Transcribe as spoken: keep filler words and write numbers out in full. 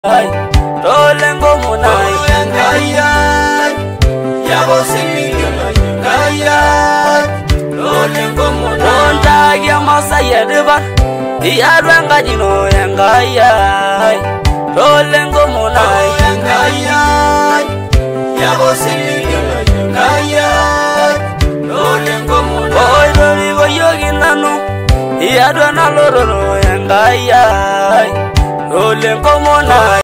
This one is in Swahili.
Rolengo monai Kaya Yabo singi Kaya Rolengo monai Ontagi amasaya deba Iyadwanga jino yangaya Rolengo monai Kaya Yabo singi Kaya Rolengo monai Boy dori boyogi nanu Iyadwana loro yangaya Rolengo monai